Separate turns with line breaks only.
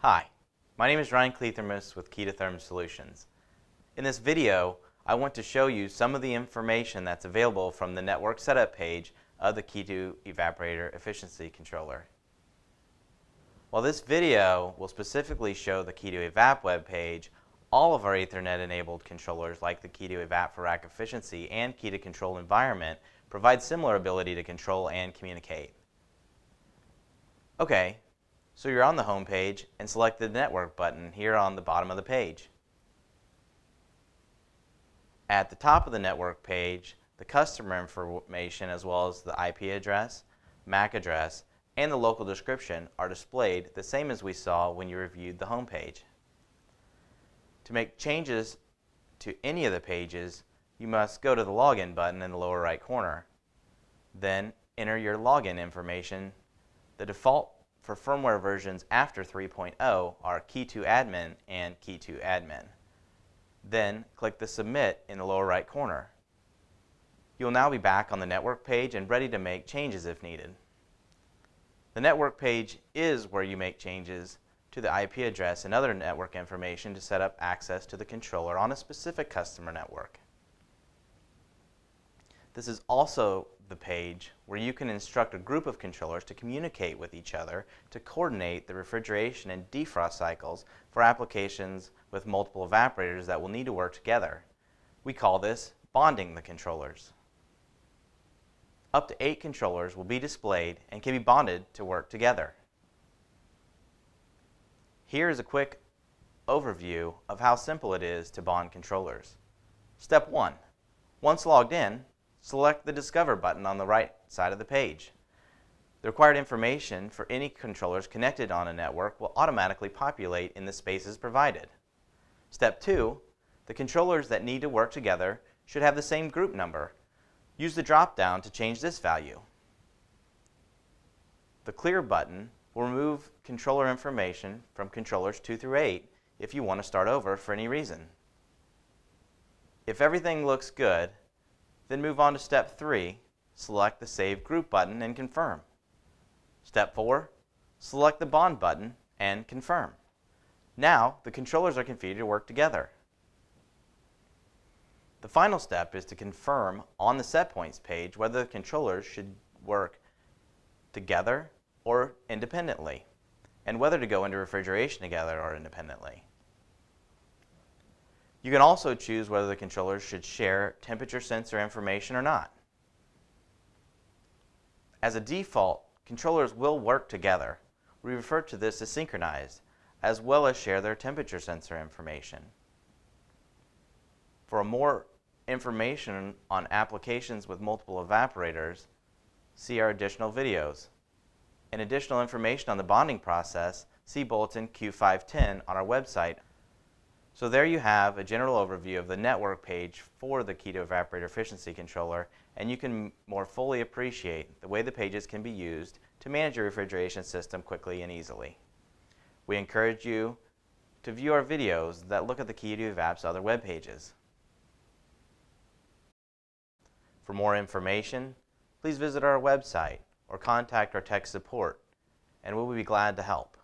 Hi, my name is Ryan Kliethermes with KE2 Therm Solutions. In this video, I want to show you some of the information that's available from the network setup page of the KE2 Evaporator Efficiency controller. While this video will specifically show the KE2 Evap web page, all of our Ethernet-enabled controllers like the KE2 Evaporator Efficiency and KE2 Control Environment provide similar ability to control and communicate. Okay, so you're on the home page and select the network button here on the bottom of the page. At the top of the network page, the customer information as well as the IP address, MAC address, and the local description are displayed the same as we saw when you reviewed the home page. To make changes to any of the pages, you must go to the login button in the lower right corner. Then enter your login information. The default for firmware versions after 3.0 are KE2 Admin and KE2 Admin. Then click the Submit in the lower right corner. You will now be back on the network page and ready to make changes if needed. The network page is where you make changes to the IP address and other network information to set up access to the controller on a specific customer network. This is also the page where you can instruct a group of controllers to communicate with each other to coordinate the refrigeration and defrost cycles for applications with multiple evaporators that will need to work together. We call this bonding the controllers. Up to 8 controllers will be displayed and can be bonded to work together. Here is a quick overview of how simple it is to bond controllers. Step 1. Once logged in, select the Discover button on the right side of the page. The required information for any controllers connected on a network will automatically populate in the spaces provided. Step 2. The controllers that need to work together should have the same group number. Use the drop-down to change this value. The Clear button will remove controller information from controllers 2 through 8 if you want to start over for any reason. If everything looks good, then move on to Step 3, select the Save Group button and confirm. Step 4, select the Bond button and confirm. Now the controllers are configured to work together. The final step is to confirm on the Set Points page whether the controllers should work together or independently, and whether to go into refrigeration together or independently. You can also choose whether the controllers should share temperature sensor information or not. As a default, controllers will work together. We refer to this as synchronized, as well as share their temperature sensor information. For more information on applications with multiple evaporators, see our additional videos. And additional information on the bonding process, see Bulletin Q510 on our website. So there you have a general overview of the network page for the KE2 Evaporator Efficiency controller, and you can more fully appreciate the way the pages can be used to manage your refrigeration system quickly and easily. We encourage you to view our videos that look at the KE2 Evap's other web pages. For more information, please visit our website or contact our tech support, and we'll be glad to help.